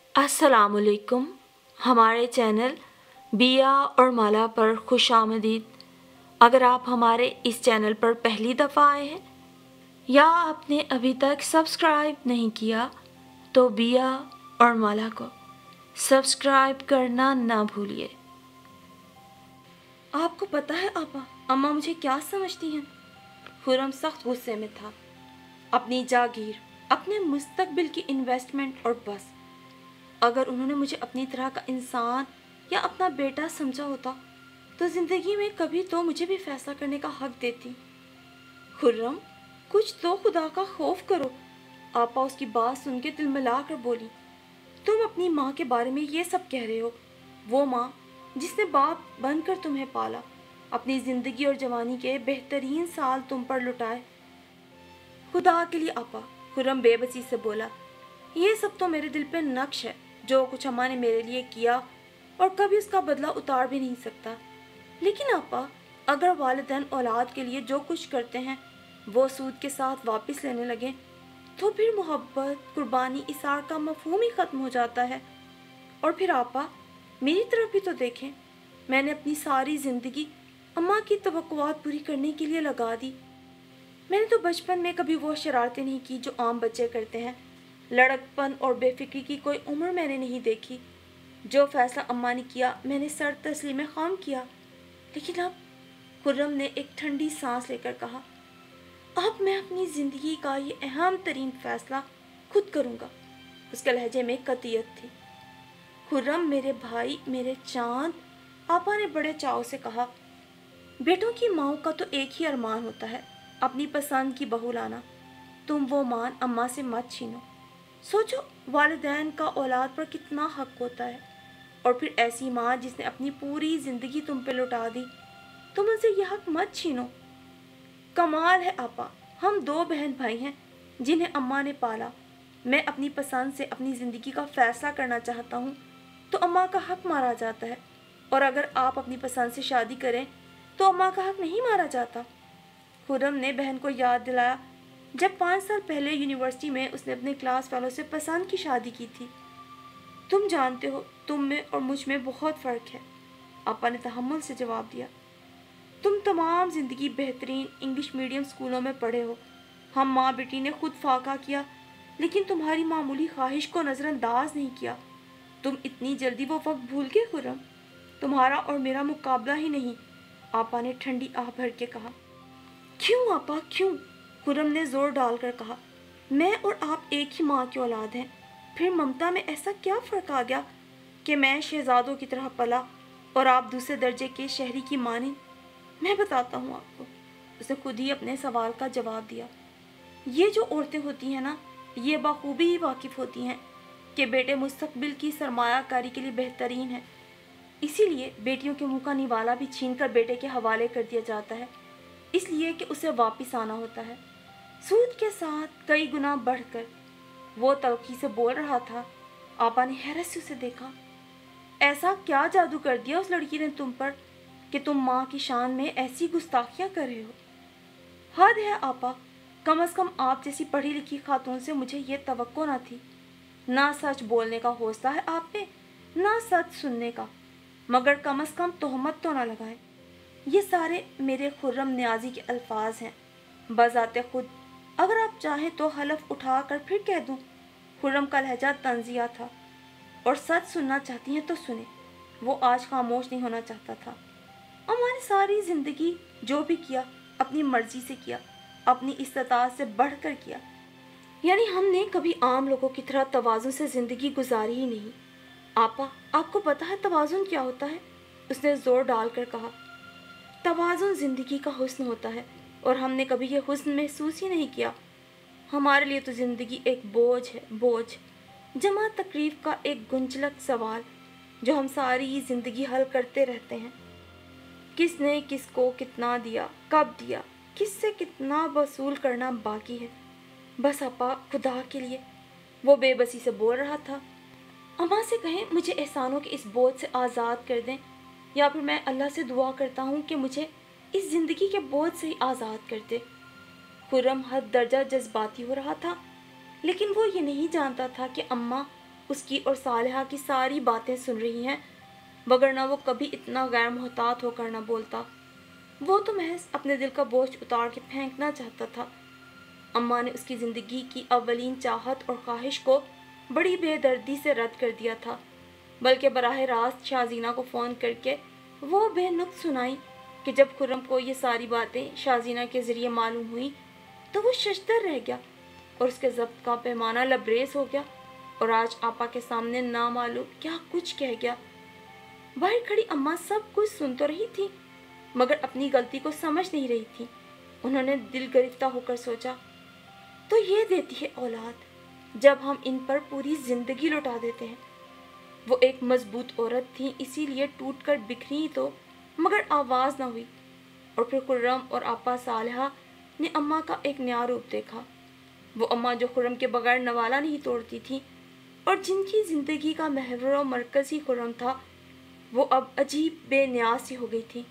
अस्सलामुअलैकुम। हमारे चैनल बिया और माला पर खुश आमदीद। अगर आप हमारे इस चैनल पर पहली दफ़ा आए हैं या आपने अभी तक सब्सक्राइब नहीं किया तो बिया और माला को सब्सक्राइब करना ना भूलिए। आपको पता है आपा, अम्मा मुझे क्या समझती हैं? खुर्रम सख्त गुस्से में था। अपनी जागीर, अपने मुस्तकबिल की इन्वेस्टमेंट और बस। अगर उन्होंने मुझे अपनी तरह का इंसान या अपना बेटा समझा होता तो जिंदगी में कभी तो मुझे भी फैसला करने का हक देती। खुर्रम, कुछ तो खुदा का खौफ करो। आपा उसकी बात सुन के तिलमिला कर बोली, तुम अपनी माँ के बारे में ये सब कह रहे हो? वो माँ जिसने बाप बनकर तुम्हें पाला, अपनी जिंदगी और जवानी के बेहतरीन साल तुम पर लुटाए। खुदा के लिए आपा, खुर्रम बेबसी से बोला, ये सब तो मेरे दिल पे नक्श है। जो कुछ अम्मा ने मेरे लिए किया और कभी उसका बदला उतार भी नहीं सकता। लेकिन आपा, अगर वालिदैन औलाद के लिए जो कुछ करते हैं वो सूद के साथ वापस लेने लगे तो फिर मोहब्बत, कुर्बानी, इसार का मफहूम ही ख़त्म हो जाता है। और फिर आपा, मेरी तरफ भी तो देखें। मैंने अपनी सारी ज़िंदगी अम्मा की तवक्कुआत पूरी करने के लिए लगा दी। मैंने तो बचपन में कभी वो शरारतें नहीं की जो आम बच्चे करते हैं। लड़कपन और बेफिक्री की कोई उम्र मैंने नहीं देखी। जो फैसला अम्मा ने किया मैंने सर तस्लीम खाम किया। लेकिन अब, खुर्रम ने एक ठंडी सांस लेकर कहा, अब मैं अपनी ज़िंदगी का ये अहम तरीन फैसला खुद करूँगा। उसके लहजे में कतियत थी। खुर्रम, मेरे भाई, मेरे चांद, आपा ने बड़े चाव से कहा, बेटों की माओं का तो एक ही अरमान होता है, अपनी पसंद की बहू लाना। तुम वो मान अम्मा से मत छीनो। सोचो, वालिदैन का औलाद पर कितना हक होता है। और फिर ऐसी माँ जिसने अपनी पूरी ज़िंदगी तुम पे लुटा दी, तुम उनसे यह हक मत छीनो। कमाल है आपा, हम दो बहन भाई हैं जिन्हें अम्मा ने पाला। मैं अपनी पसंद से अपनी ज़िंदगी का फैसला करना चाहता हूँ तो अम्मा का हक मारा जाता है, और अगर आप अपनी पसंद से शादी करें तो अम्मा का हक नहीं मारा जाता। खुर्रम ने बहन को याद दिलाया जब 5 साल पहले यूनिवर्सिटी में उसने अपने क्लास फेलो से पसंद की शादी की थी। तुम जानते हो, तुम में और मुझ में बहुत फ़र्क है, आपा ने तहम्मुल से जवाब दिया। तुम तमाम ज़िंदगी बेहतरीन इंग्लिश मीडियम स्कूलों में पढ़े हो। हम माँ बेटी ने खुद फाका किया, लेकिन तुम्हारी मामूली ख्वाहिश को नज़रअंदाज नहीं किया। तुम इतनी जल्दी वो वक्त भूल गए खुर्रम? तुम्हारा और मेरा मुकाबला ही नहीं, आपा ने ठंडी आह भर के कहा। क्यों आपा, क्यों? खुर्रम ने जोर डालकर कहा, मैं और आप एक ही माँ की औलाद हैं। फिर ममता में ऐसा क्या फ़र्क आ गया कि मैं शहजादों की तरह पला और आप दूसरे दर्जे के शहरी की मानी? मैं बताता हूँ आपको। उसने खुद ही अपने सवाल का जवाब दिया। ये जो औरतें होती हैं ना, ये बखूबी ही वाकिफ़ होती हैं कि बेटे मुस्तकबिल की सरमायाकारी के लिए बेहतरीन है। इसीलिए बेटियों के मुँह का निवाला भी छीन कर बेटे के हवाले कर दिया जाता है, इसलिए कि उसे वापस आना होता है, सूद के साथ कई गुना बढ़कर। वो तवकी से बोल रहा था। आपा ने हैरत से उसे देखा। ऐसा क्या जादू कर दिया उस लड़की ने तुम पर कि तुम माँ की शान में ऐसी गुस्ताखियाँ कर रहे हो? हद है आपा, कम से कम आप जैसी पढ़ी लिखी खातून से मुझे ये तवक्को ना थी। ना सच बोलने का हौसला है आप पे, ना सच सुनने का, मगर कम से कम तोहमत तो ना लगाए। ये सारे मेरे खुर्रम न्याजी के अल्फाज हैं, बजाते खुद। अगर आप चाहें तो हलफ उठा कर फिर कह दूं। खुर्रम का लहजा तंजिया था। और सच सुनना चाहती हैं तो सुने। वो आज खामोश नहीं होना चाहता था। हमारी सारी ज़िंदगी जो भी किया अपनी मर्जी से किया, अपनी इस्तात से बढ़कर किया। यानी हमने कभी आम लोगों की तरह तवाज़ुन से ज़िंदगी गुजारी ही नहीं। आपा, आपको पता है तवाज़ुन क्या होता है? उसने ज़ोर डालकर कहा। तवाज़ुन ज़िंदगी का हुस्न होता है, और हमने कभी ये हुस्न महसूस ही नहीं किया। हमारे लिए तो ज़िंदगी एक बोझ है, बोझ, जमा तकलीफ का एक गुंजलक सवाल जो हम सारी ज़िंदगी हल करते रहते हैं। किसने किसको कितना दिया, कब दिया, किससे कितना वसूल करना बाकी है। बस आपा, खुदा के लिए, वो बेबसी से बोल रहा था। अम्मा से कहें मुझे एहसानों के इस बोझ से आज़ाद कर दें, या फिर मैं अल्लाह से दुआ करता हूँ कि मुझे इस ज़िंदगी के बोझ से ही आज़ाद कर दे। खुर्रम हद दर्जा जज्बाती हो रहा था, लेकिन वो ये नहीं जानता था कि अम्मा اس کی اور صالحہ کی ساری باتیں سن رہی ہیں، وگرنہ وہ کبھی اتنا غیر محتاط ہو کر نہ بولتا۔ وہ تو محض اپنے دل کا بوجھ اتار کے پھینکنا چاہتا تھا۔ اماں نے اس کی زندگی کی اولین چاہت اور خواہش کو بڑی بے دردی سے رد کر دیا تھا، بلکہ براہ راست شازینہ کو فون کر کے وہ بے نقص سنائی کہ جب خرم کو یہ ساری باتیں شازینہ کے ذریعے معلوم ہوئی تو وہ ششدر رہ گیا اور اس کے ضبط کا پیمانہ لبریز ہو گیا، اور آج آپا کے سامنے نامعلوم کیا کچھ کہہ گیا۔ باہر کھڑی اماں سب کچھ سن تو رہی تھی مگر اپنی غلطی کو سمجھ نہیں رہی تھی۔ انہوں نے دل گرفتہ ہو کر سوچا، تو یہ دیتی ہے اولاد جب ہم ان پر پوری زندگی لوٹا دیتے ہیں۔ وہ ایک مضبوط عورت تھی، اسی لیے ٹوٹ کر بکھری تو مگر آواز نہ ہوئی۔ اور پھر خرم اور آپا صالحہ نے اماں کا ایک نیا روپ دیکھا۔ وہ اماں جو خرم کے بغیر نوالہ نہیں توڑتی تھی اور جن کی زندگی کا محور و مرکز ہی خرم تھا، وہ اب عجیب بے نیاز سی ہو گئی تھی۔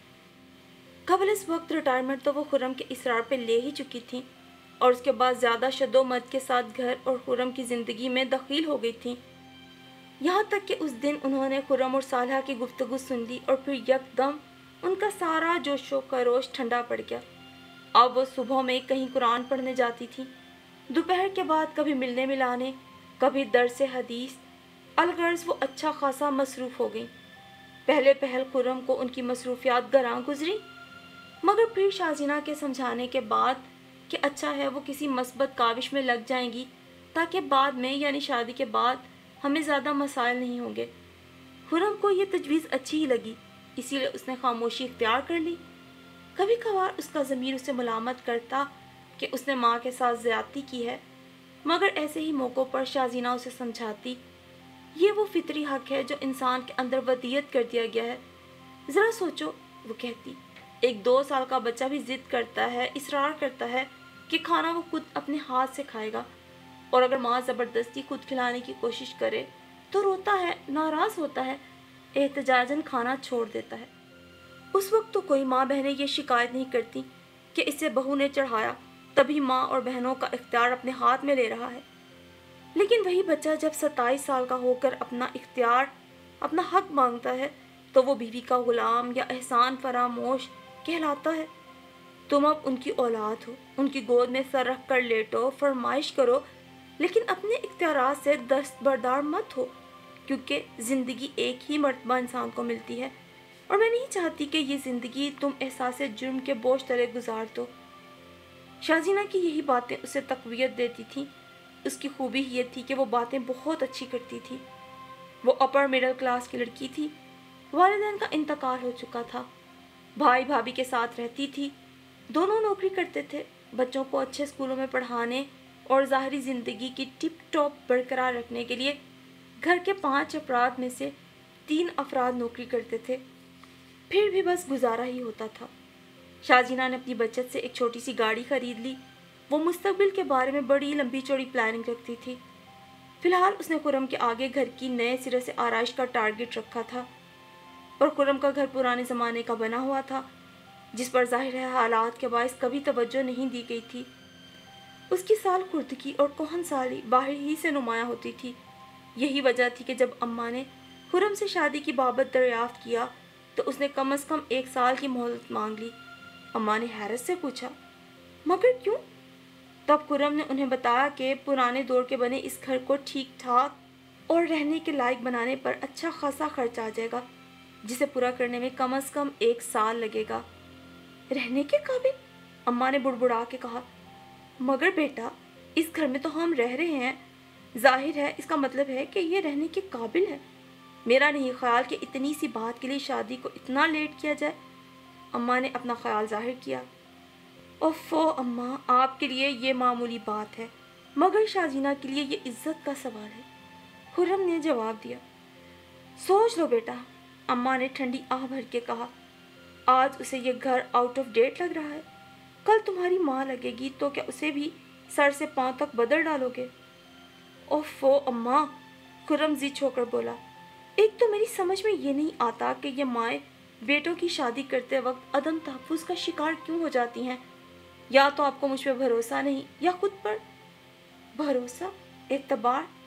قبل اس وقت ریٹائرمنٹ تو وہ خرم کے اصرار پہ لے ہی چکی تھی، اور اس کے بعد زیادہ شد و مد کے ساتھ گھر اور خرم کی زندگی میں دخیل ہو گئی تھی۔ یہاں تک کہ اس دن انہوں نے خرم اور صالحہ کی گفتگو سن لی اور پھر یک دم ان کا سارا جوش و خروش ٹھنڈا پڑ گیا۔ اب وہ صبح میں کہیں قرآن پڑھنے جاتی تھی، دوپہر کے بعد کبھی ملنے ملانے، کبھی درس حدیث، الغرض وہ اچھا خاصا مصروف ہو گئیں۔ پہلے پہل خرم کو ان کی مصروفیات گراں گزری، مگر پھر شازینہ کے سمجھانے کے بعد کہ اچھا ہے وہ کسی مثبت کاوش میں لگ جائیں گی تاکہ بعد میں یعنی شادی کے بعد ہمیں زیادہ مسائل نہیں ہوں گے، خرم کو یہ تجویز اچھی ہی لگی، اسی لیے اس نے خاموشی اختیار کر لی۔ کبھی کبھار اس کا ضمیر اسے ملامت کرتا کہ اس نے ماں کے ساتھ زیادتی کی ہے، مگر ایسے ہی موقعوں پر شازینہ اسے سمجھاتی، یہ وہ فطری حق ہے جو انسان کے اندر ودیت کر دیا گیا ہے۔ ذرا سوچو، وہ کہتی، ایک 2 سال کا بچہ بھی ضد کرتا ہے، اصرار کرتا ہے کہ کھانا وہ خود اپنے ہاتھ سے کھائے گا، اور اگر ماں زبردستی خود کھلانے کی کوشش کرے تو روتا ہے، ناراض ہوتا ہے، احتجاجاً کھانا چھوڑ دیتا ہے۔ اس وقت تو کوئی ماں بہنیں یہ شکایت نہیں کرتی کہ اسے بہو نے چڑھایا، تبھی ماں اور بہنوں کا اختیار اپنے ہاتھ میں لے رہا ہے۔ لیکن وہی بچہ جب 27 سال کا ہو کر اپنا اختیار، اپنا حق مانگتا ہے تو وہ بیوی کا غلام یا احسان فراموش کہلاتا ہے۔ تم اب ان کی اولاد ہو، ان کی گود میں سر رکھ کر لیٹو، فرمائش کرو، لیکن اپنے اختیارات سے دستبردار مت ہو، کیونکہ زندگی ایک ہی مرتبہ انسان کو ملتی ہے، اور میں نہیں چاہتی کہ یہ زندگی تم احساس جرم کے بوجھ تلے گزار دو۔ شازینہ کی یہی باتیں اسے تقویت دیتی تھیں۔ اس کی خوبی یہ تھی کہ وہ باتیں بہت اچھی کرتی تھی۔ وہ اپر مڈل کلاس کی لڑکی تھی، والدین کا انتقال ہو چکا تھا، بھائی بھابھی کے ساتھ رہتی تھی، دونوں نوکری کرتے تھے، بچوں کو اچھے اسکولوں میں پڑھانے اور ظاہری زندگی کی ٹپ ٹاپ برقرار رکھنے کے لیے گھر کے 5 افراد میں سے 3 افراد نوکری کرتے تھے، پھر بھی بس گزارا ہی ہوتا تھا۔ شازینہ نے اپنی بچت سے ایک چھوٹی سی گاڑی خرید لی۔ وہ مستقبل کے بارے میں بڑی لمبی چوڑی پلاننگ رکھتی تھی۔ فی الحال اس نے خرم کے آگے گھر کی نئے سرے سے آرائش کا ٹارگٹ رکھا تھا، اور خرم کا گھر پرانے زمانے کا بنا ہوا تھا، جس پر ظاہر ہے حالات کے باعث کبھی توجہ نہیں دی گئی تھی۔ اس کی سال خردگی اور کہن سالی باہر ہی سے نمایاں ہوتی تھی۔ یہی وجہ تھی کہ جب اماں نے خرم سے شادی کی بابت دریافت کیا تو اس نے کم از کم 1 سال کی مہلت مانگ لی۔ اماں نے حیرت سے پوچھا، مگر کیوں؟ تب خرم نے انہیں بتایا کہ پرانے دور کے بنے اس گھر کو ٹھیک ٹھاک اور رہنے کے لائق بنانے پر اچھا خاصا خرچ آ جائے گا، جسے پورا کرنے میں کم از کم 1 سال لگے گا۔ رہنے کے قابل؟ اماں نے بڑبڑا کے کہا، مگر بیٹا اس گھر میں تو ہم رہ رہے ہیں، ظاہر ہے اس کا مطلب ہے کہ یہ رہنے کے قابل ہے۔ میرا نہیں خیال کہ اتنی سی بات کے لیے شادی کو اتنا لیٹ کیا جائے۔ اماں نے اپنا خیال ظاہر کیا۔ اوفو اماں، آپ کے لیے یہ معمولی بات ہے، مگر شازینہ کے لیے یہ عزت کا سوال ہے۔ خرم نے جواب دیا۔ سوچ لو بیٹا، اماں نے ٹھنڈی آہ بھر کے کہا، آج اسے یہ گھر آؤٹ آف ڈیٹ لگ رہا ہے، کل تمہاری ماں لگے گی تو کیا اسے بھی سر سے پاؤں تک بدل ڈالو گے؟ اوفو اماں، خرم ضد ہو کر بولا، ایک تو میری سمجھ میں یہ نہیں آتا کہ یہ مائیں بیٹوں کی شادی کرتے وقت عدم تحفظ کا شکار کیوں ہو جاتی ہیں۔ یا تو آپ کو مجھ پہ بھروسہ نہیں یا خود پر۔ بھروسہ، اعتبار،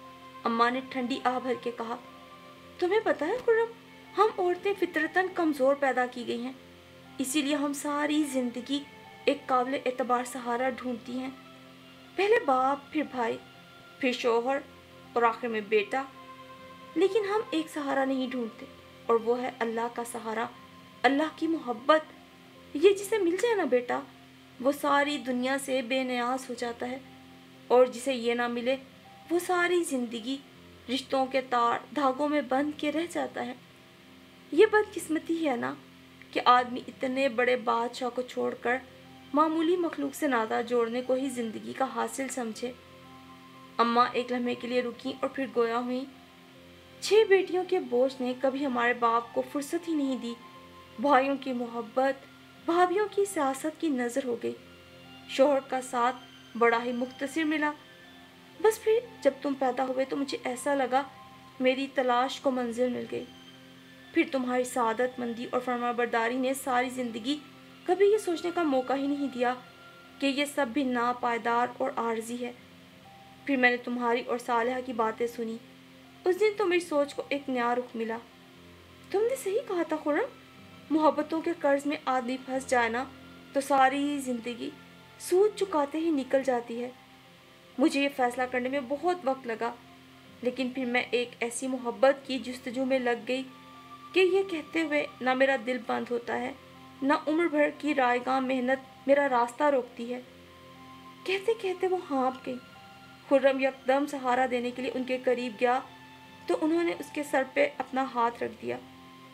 اماں نے ٹھنڈی آہ بھر کے کہا، تمہیں پتہ ہے خرم، ہم عورتیں فطرتاً کمزور پیدا کی گئی ہیں، اسی لیے ہم ساری زندگی ایک قابل اعتبار سہارا ڈھونڈتی ہیں، پہلے باپ، پھر بھائی، پھر شوہر اور آخر میں بیٹا، لیکن ہم ایک سہارا نہیں ڈھونڈتے، اور وہ ہے اللہ کا سہارا، اللہ کی محبت۔ یہ جسے مل جائے نا بیٹا، وہ ساری دنیا سے بے نیاز ہو جاتا ہے، اور جسے یہ نہ ملے وہ ساری زندگی رشتوں کے تار دھاگوں میں بندھ کے رہ جاتا ہے۔ یہ بدقسمتی ہے نا کہ آدمی اتنے بڑے بادشاہ کو چھوڑ کر معمولی مخلوق سے ناطہ جوڑنے کو ہی زندگی کا حاصل سمجھے۔ اماں ایک لمحے کے لیے رکیں اور پھر گویا ہوئیں، 6 بیٹیوں کے بوجھ نے کبھی ہمارے باپ کو فرصت ہی نہیں دی، بھائیوں کی محبت، بھابھیوں کی سیاست کی نظر ہو گئی، شوہر کا ساتھ بڑا ہی مختصر ملا، بس پھر جب تم پیدا ہوئے تو مجھے ایسا لگا میری تلاش کو منزل مل گئی، پھر تمہاری سعادت مندی اور فرمانبرداری نے ساری زندگی کبھی یہ سوچنے کا موقع ہی نہیں دیا کہ یہ سب بھی ناپائیدار اور عارضی ہے۔ پھر میں نے تمہاری اور صالحہ کی باتیں سنی، اس دن تو میری سوچ کو ایک نیا رخ ملا۔ تم نے صحیح کہا تھا خرم، محبتوں کے قرض میں آدمی پھنس جائے نا تو ساری زندگی سود چکاتے ہی نکل جاتی ہے۔ مجھے یہ فیصلہ کرنے میں بہت وقت لگا، لیکن پھر میں ایک ایسی محبت کی جستجو میں لگ گئی کہ یہ کہتے ہوئے نہ میرا دل بند ہوتا ہے، نہ عمر بھر کی رائیگاں محنت میرا راستہ روکتی ہے۔ کہتے کہتے وہ ہانپ گئی۔ خرم یکدم سہارا دینے کے لیے ان کے قریب گیا تو انہوں نے اس کے سر پہ اپنا ہاتھ رکھ دیا۔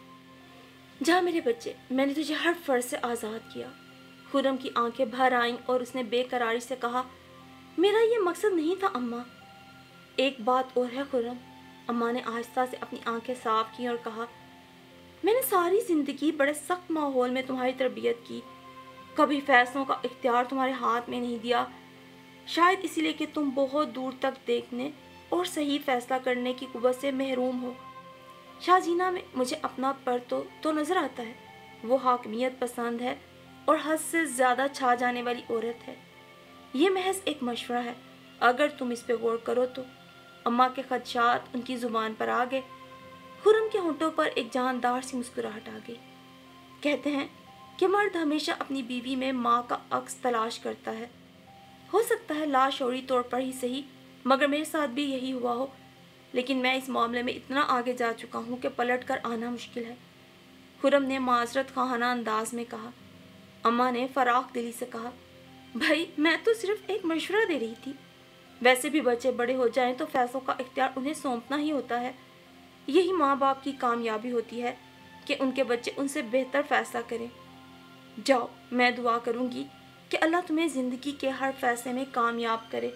جا میرے بچے، میں نے تجھے ہر فرض سے آزاد کیا۔ خرم کی آنکھیں بھر آئیں اور اس نے بے قراری سے کہا، میرا یہ مقصد نہیں تھا اماں۔ ایک بات اور ہے خرم، اماں نے آہستہ سے اپنی آنکھیں صاف کی اور کہا، میں نے ساری زندگی بڑے سخت ماحول میں تمہاری تربیت کی، کبھی فیصلوں کا اختیار تمہارے ہاتھ میں نہیں دیا، شاید اسی لیے کہ تم بہت دور تک دیکھنے اور صحیح فیصلہ کرنے کی قوت سے محروم ہو۔ شازینہ میں مجھے اپنا پرتو تو نظر آتا ہے، وہ حاکمیت پسند ہے اور حد سے زیادہ چھا جانے والی عورت ہے۔ یہ محض ایک مشورہ ہے، اگر تم اس پہ غور کرو تو۔ اماں کے خدشات ان کی زبان پر آ گئے۔ خرم کے ہونٹوں پر ایک جاندار سی مسکراہٹ آ گئی۔ کہتے ہیں کہ مرد ہمیشہ اپنی بیوی میں ماں کا عکس تلاش کرتا ہے، ہو سکتا ہے لاشعوری طور پر ہی صحیح، مگر میرے ساتھ بھی یہی ہوا ہو، لیکن میں اس معاملے میں اتنا آگے جا چکا ہوں کہ پلٹ کر آنا مشکل ہے۔ خرم نے معذرت خواہانہ انداز میں کہا۔ اماں نے فراخ دلی سے کہا، بھائی میں تو صرف ایک مشورہ دے رہی تھی، ویسے بھی بچے بڑے ہو جائیں تو فیصلوں کا اختیار انہیں سونپنا ہی ہوتا ہے، یہی ماں باپ کی کامیابی ہوتی ہے کہ ان کے بچے ان سے بہتر فیصلہ کریں۔ جاؤ، میں دعا کروں گی کہ اللہ تمہیں زندگی کے ہر فیصلے میں کامیاب کرے۔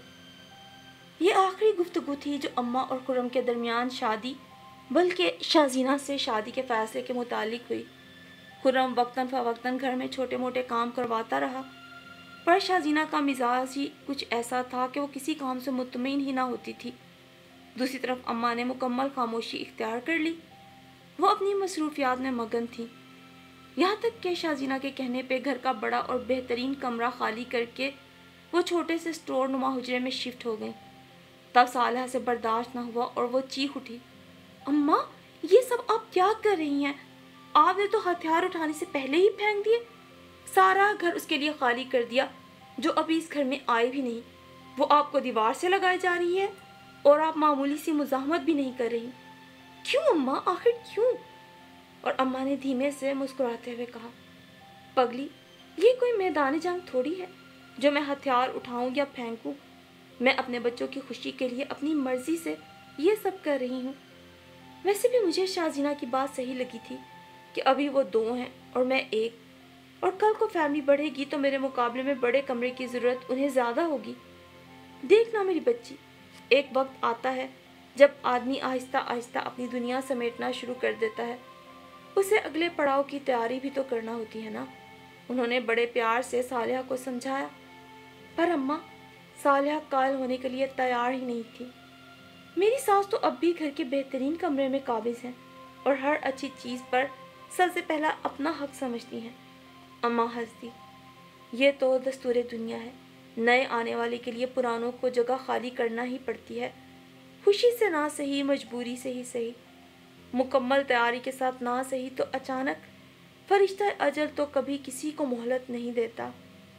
یہ آخری گفتگو تھی جو اماں اور خرم کے درمیان شادی بلکہ شازینہ سے شادی کے فیصلے کے متعلق ہوئی۔ خرم وقتاً فوقتاً گھر میں چھوٹے موٹے کام کرواتا رہا، پر شازینہ کا مزاج ہی کچھ ایسا تھا کہ وہ کسی کام سے مطمئن ہی نہ ہوتی تھی۔ دوسری طرف اماں نے مکمل خاموشی اختیار کر لی، وہ اپنی مصروفیات میں مگن تھی، یہاں تک کہ شازینہ کے کہنے پہ گھر کا بڑا اور بہترین کمرہ خالی کر کے وہ چھوٹے سے اسٹور نما حجرے میں شفٹ ہو گئیں۔ تب صالحہ سے برداشت نہ ہوا اور وہ چیخ اٹھی، اماں یہ سب آپ کیا کر رہی ہیں؟ آپ نے تو ہتھیار اٹھانے سے پہلے ہی پھینک دیے، سارا گھر اس کے لیے خالی کر دیا جو ابھی اس گھر میں آئے بھی نہیں، وہ آپ کو دیوار سے لگائی جا رہی ہے اور آپ معمولی سی مزاحمت بھی نہیں کر رہی۔ کیوں اماں، آخر کیوں؟ اور اماں نے دھیمے سے مسکراتے ہوئے کہا، پگلی یہ کوئی میدان جنگ تھوڑی ہے جو میں ہتھیار اٹھاؤں یا پھینکوں، میں اپنے بچوں کی خوشی کے لیے اپنی مرضی سے یہ سب کر رہی ہوں۔ ویسے بھی مجھے شازینہ کی بات صحیح لگی تھی کہ ابھی وہ 2 ہیں اور میں 1، اور کل کو فیملی بڑھے گی تو میرے مقابلے میں بڑے کمرے کی ضرورت انہیں زیادہ ہوگی۔ دیکھنا میری بچی، ایک وقت آتا ہے جب آدمی آہستہ آہستہ اپنی دنیا سمیٹنا شروع کر دیتا ہے، اسے اگلے پڑاؤ کی تیاری بھی تو کرنا ہوتی ہے نا۔ انہوں نے بڑے پیار سے صالحہ کو سمجھایا، پر اماں صالحہ قائل ہونے کے لیے تیار ہی نہیں تھی۔ میری ساس تو اب بھی گھر کے بہترین کمرے میں قابض ہیں اور ہر اچھی چیز پر سب سے پہلا اپنا حق سمجھتی ہیں۔ اماں ہنس دی، یہ تو دستور دنیا ہے، نئے آنے والے کے لیے پرانوں کو جگہ خالی کرنا ہی پڑتی ہے۔ खुशी से ना सही, मजबूरी से ही सही, मुकम्मल तैयारी के साथ ना सही तो अचानक फरिश्ता अजल तो कभी किसी को मोहलत नहीं देता।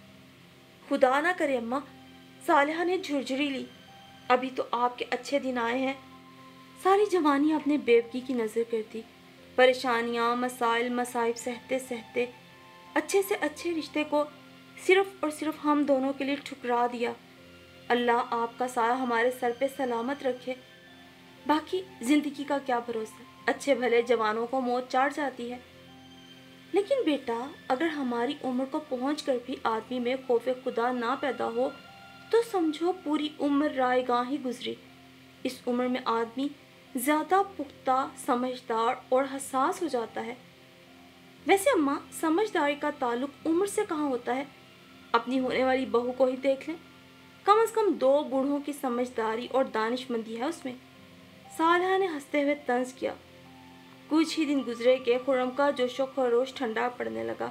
खुदा ना करे अम्मा, सालिहा ने झुरझुरी ली, अभी तो आपके अच्छे दिन आए हैं। सारी जवानी आपने बेवकी की नज़र कर दी, परेशानियाँ, मसाइल, मसाइब सहते सहते अच्छे से अच्छे रिश्ते को सिर्फ और सिर्फ हम दोनों के लिए ठुकरा दिया। अल्लाह आपका साया हमारे सर पे सलामत रखे। बाकी ज़िंदगी का क्या भरोसा, अच्छे भले जवानों को मौत चाट जाती है। लेकिन बेटा, अगर हमारी उम्र को पहुँच कर भी आदमी में खौफ खुदा ना पैदा हो तो समझो पूरी उम्र रायगां ही गुजरी। इस उम्र में आदमी ज़्यादा पुख्ता, समझदार और हसास हो जाता है। वैसे अम्मा, समझदारी का ताल्लुक उम्र से कहाँ होता है? अपनी होने वाली बहू को ही देख लें, कम से कम 2 बूढ़ों की समझदारी और दानिशमंदी है उसमें। सालिहा ने हंसते हुए तंज किया। कुछ ही दिन गुजरे कि खुर्रम का जोशो खरोश ठंडा पड़ने लगा।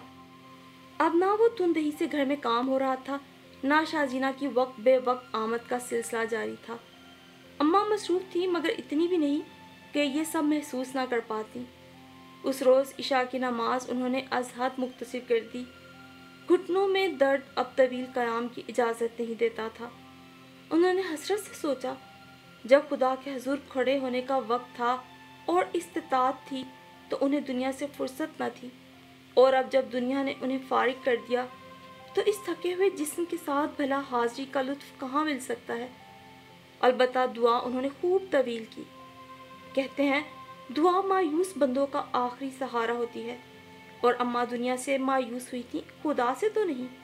अब ना वो तुंदही से घर में काम हो रहा था, ना शाजीना की वक्त बे वक्त आमद का सिलसिला जारी था। अम्मा मसरूफ थी, मगर इतनी भी नहीं कि ये सब महसूस ना कर पाती। उस रोज़ इशा की नमाज उन्होंने अज़हद मुख्तसर कर दी। घुटनों में दर्द अब तवील क़याम की इजाज़त नहीं देता था। उन्होंने हसरत से सोचा, जब खुदा के हुज़ूर खड़े होने का वक्त था और इस्तिताअत थी तो उन्हें दुनिया से फुर्सत न थी, और अब जब दुनिया ने उन्हें फारिग कर दिया तो इस थके हुए जिस्म के साथ भला हाज़री का लुत्फ़ कहाँ मिल सकता है। अलबत्ता दुआ उन्होंने खूब तवील की। कहते हैं दुआ मायूस बंदों का आखिरी सहारा होती है, और अम्मा दुनिया से मायूस हुई थी, खुदा से तो नहीं।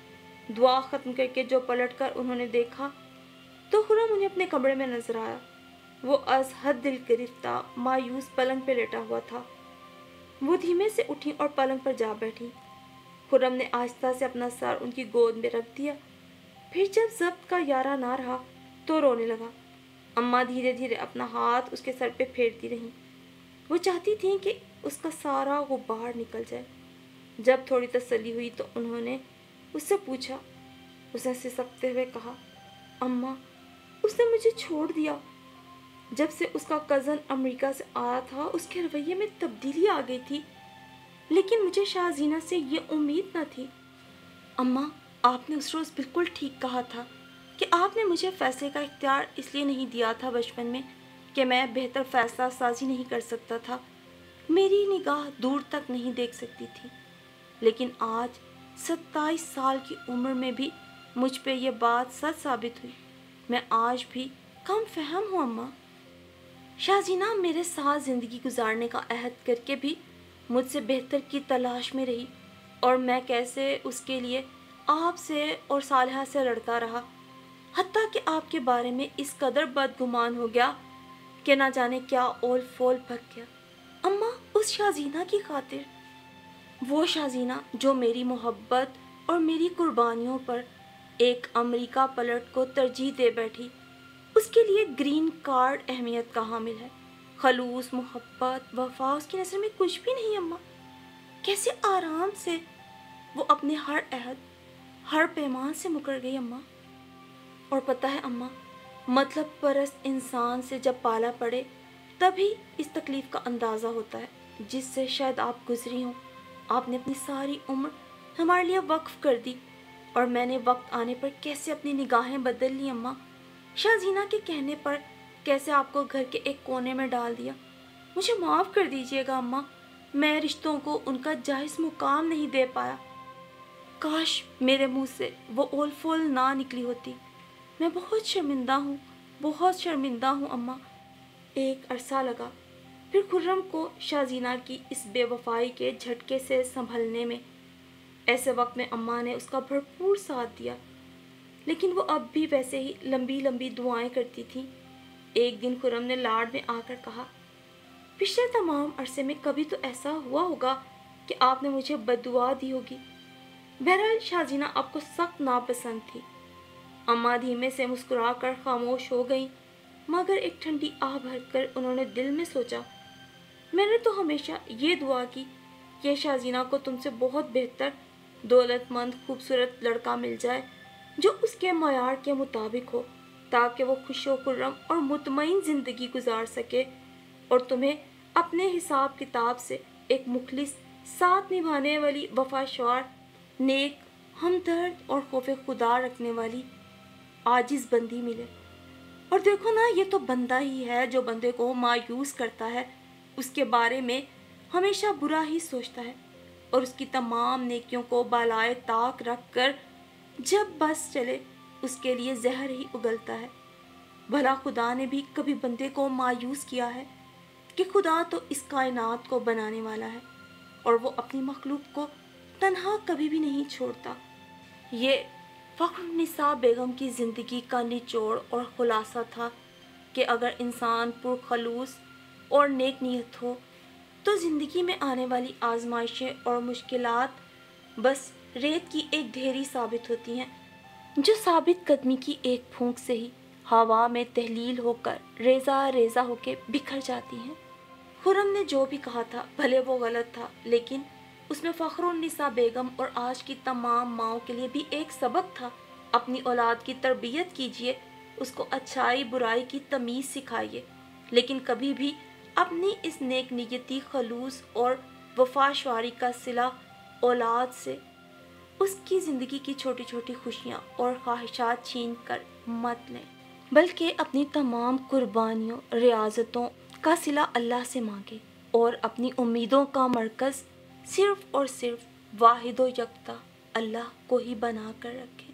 दुआ ख़त्म करके जो पलट कर उन्होंने देखा तो खुर्रम उन्हें अपने कमरे में नजर आया। वो अज़हद दिल गिरफ्ता मायूस पलंग पे लेटा हुआ था। वो धीमे से उठी और पलंग पर जा बैठी। खुर्रम ने आहिस्ता से अपना सर उनकी गोद में रख दिया। फिर जब ज़ब्त का यारा ना रहा तो रोने लगा। अम्मा धीरे धीरे अपना हाथ उसके सर पे फेरती रहीं। वो चाहती थी कि उसका सारा गुबार निकल जाए। जब थोड़ी तसल्ली हुई तो उन्होंने उससे पूछा। उसने सिसकते हुए कहा, अम्मा, उसने मुझे छोड़ दिया। जब से उसका कज़न अमेरिका से आया था उसके रवैये में तब्दीली आ गई थी, लेकिन मुझे शाहजीना से ये उम्मीद न थी। अम्मा, आपने उस रोज़ बिल्कुल ठीक कहा था कि आपने मुझे फ़ैसले का इख्तियार इसलिए नहीं दिया था बचपन में कि मैं बेहतर फ़ैसला साजी नहीं कर सकता था, मेरी निगाह दूर तक नहीं देख सकती थी। लेकिन आज 27 साल की उम्र में भी मुझ पे ये बात सच साबित हुई। मैं आज भी कम फहम हूँ अम्मा। शाहजीना मेरे साथ ज़िंदगी गुजारने का अहद करके भी मुझसे बेहतर की तलाश में रही, और मैं कैसे उसके लिए आपसे और सालिहा से लड़ता रहा, हत्ता कि आपके बारे में इस कदर बदगुमान हो गया कि ना जाने क्या ओल फोल पक गया। अम्मा, उस शाहजीना की खातिर, वो शाहजीना जो मेरी मोहब्बत और मेरी कुर्बानियों पर एक अमेरिका पलट को तरजीह दे बैठी, उसके लिए ग्रीन कार्ड अहमियत का हामिल है। खलूस, मोहब्बत, वफा उसकी नज़र में कुछ भी नहीं अम्मा। कैसे आराम से वो अपने हर अहद, हर पैमान से मुकर गई अम्मा। और पता है अम्मा, मतलब परस्त इंसान से जब पाला पड़े तभी इस तकलीफ़ का अंदाज़ा होता है जिससे शायद आप गुजरी हों। आपने अपनी सारी उम्र हमारे लिए वक्फ कर दी, और मैंने वक्त आने पर कैसे अपनी निगाहें बदल ली अम्मा। शाहजीना के कहने पर कैसे आपको घर के एक कोने में डाल दिया। मुझे माफ़ कर दीजिएगा अम्मा, मैं रिश्तों को उनका जायज़ मुकाम नहीं दे पाया। काश मेरे मुंह से वो ओल फोल ना निकली होती। मैं बहुत शर्मिंदा हूँ, बहुत शर्मिंदा हूँ अम्मा। एक अरसा लगा, फिर खुर्रम को शाहजीना की इस बेवफाई के झटके से संभलने में। ऐसे वक्त में अम्मा ने उसका भरपूर साथ दिया, लेकिन वो अब भी वैसे ही लंबी लंबी दुआएं करती थी। एक दिन खुर्रम ने लाड में आकर कहा, पिछले तमाम अरसे में कभी तो ऐसा हुआ होगा कि आपने मुझे बद्दुआ दी होगी। बहरहाल शाहजीना आपको सख्त नापसंद थी। अम्मा धीमे से मुस्कुरा कर खामोश हो गईं, मगर एक ठंडी आह भरकर उन्होंने दिल में सोचा, मैंने तो हमेशा ये दुआ की कि शाहजीना को तुमसे बहुत बेहतर, दौलतमंद, खूबसूरत लड़का मिल जाए जो उसके मयार के मुताबिक हो। تاکہ وہ خوش و خرم اور مطمئن زندگی گزار سکے اور تمہیں اپنے حساب کتاب سے ایک مخلص، ساتھ نبھانے والی، وفاشار، نیک، ہمدرد اور خوف خدا رکھنے والی عاجز بندی ملے۔ اور دیکھو نا، یہ تو بندہ ہی ہے جو بندے کو مایوس کرتا ہے، اس کے بارے میں ہمیشہ برا ہی سوچتا ہے اور اس کی تمام نیکیوں کو بالائے طاق رکھ کر جب بس چلے اس کے لیے زہر ہی اگلتا ہے۔ بھلا خدا نے بھی کبھی بندے کو مایوس کیا ہے؟ کہ خدا تو اس کائنات کو بنانے والا ہے اور وہ اپنی مخلوق کو تنہا کبھی بھی نہیں چھوڑتا۔ یہ فخر النساء بیگم کی زندگی کا نچوڑ اور خلاصہ تھا کہ اگر انسان پرخلوص اور نیک نیت ہو تو زندگی میں آنے والی آزمائشیں اور مشکلات بس ریت کی ایک ڈھیری ثابت ہوتی ہیں، جو ثابت قدمی کی ایک پھونک سے ہی ہوا میں تحلیل ہو کر ریزہ ریزہ ہو کے بکھر جاتی ہیں۔ خرم نے جو بھی کہا تھا بھلے وہ غلط تھا، لیکن اس میں فخر النساء بیگم اور آج کی تمام ماؤں کے لیے بھی ایک سبق تھا۔ اپنی اولاد کی تربیت کیجیے، اس کو اچھائی برائی کی تمیز سکھائیے، لیکن کبھی بھی اپنی اس نیک نیتی، خلوص اور وفاشواری کا صلہ اولاد سے اس کی زندگی کی چھوٹی چھوٹی خوشیاں اور خواہشات چھین کر مت لیں، بلکہ اپنی تمام قربانیوں، ریاضتوں کا صلہ اللہ سے مانگے اور اپنی امیدوں کا مرکز صرف اور صرف واحد و یکتا اللہ کو ہی بنا کر رکھے۔